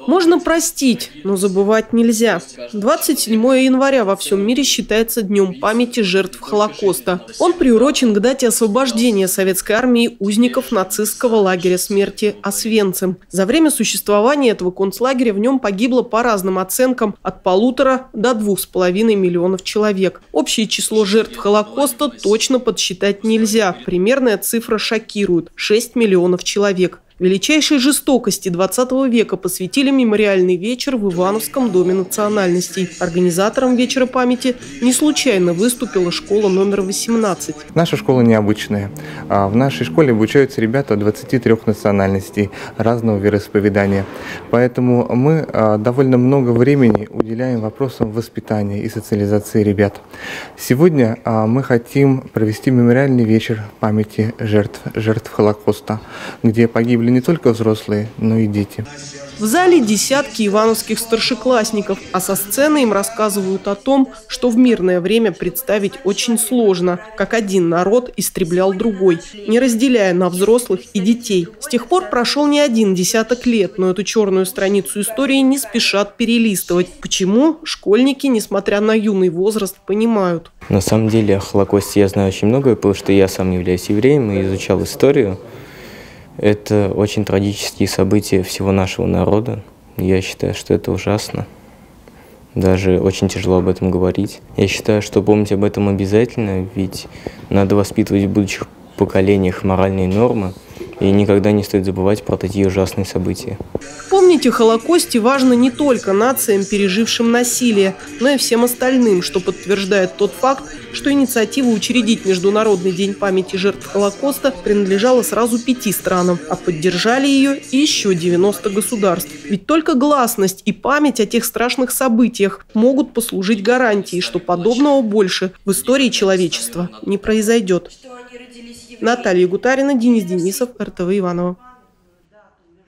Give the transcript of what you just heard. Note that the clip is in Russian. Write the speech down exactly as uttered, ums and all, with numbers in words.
Можно простить, но забывать нельзя. двадцать седьмое января во всем мире считается Днем памяти жертв Холокоста. Он приурочен к дате освобождения советской армии узников нацистского лагеря смерти Освенцим. За время существования этого концлагеря в нем погибло по разным оценкам от полутора до двух с половиной миллионов человек. Общее число жертв Холокоста точно подсчитать нельзя. Примерная цифра шокирует – шесть миллионов человек. Величайшей жестокости двадцатого века посвятили мемориальный вечер в Ивановском доме национальностей. Организатором вечера памяти не случайно выступила школа номер восемнадцать. Наша школа необычная. В нашей школе обучаются ребята двадцати трёх национальностей, разного вероисповедания. Поэтому мы довольно много времени уделяем вопросам воспитания и социализации ребят. Сегодня мы хотим провести мемориальный вечер памяти жертв, жертв Холокоста, где погибли не только взрослые, но и дети. В зале десятки ивановских старшеклассников, а со сцены им рассказывают о том, что в мирное время представить очень сложно, как один народ истреблял другой, не разделяя на взрослых и детей. С тех пор прошел не один десяток лет, но эту черную страницу истории не спешат перелистывать. Почему? Школьники, несмотря на юный возраст, понимают. На самом деле о Холокосте я знаю очень многое, потому что я сам являюсь евреем и изучал историю. Это очень трагические события всего нашего народа. Я считаю, что это ужасно. Даже очень тяжело об этом говорить. Я считаю, что помнить об этом обязательно, ведь надо воспитывать в будущих поколениях моральные нормы, и никогда не стоит забывать про такие ужасные события. Помнить о Холокосте важно не только нациям, пережившим насилие, но и всем остальным, что подтверждает тот факт, что инициатива учредить Международный день памяти жертв Холокоста принадлежала сразу пяти странам, а поддержали ее и еще девяносто государств. Ведь только гласность и память о тех страшных событиях могут послужить гарантией, что подобного больше в истории человечества не произойдет. Наталья Гутарина, Денис Денисов, эр тэ вэ Иваново.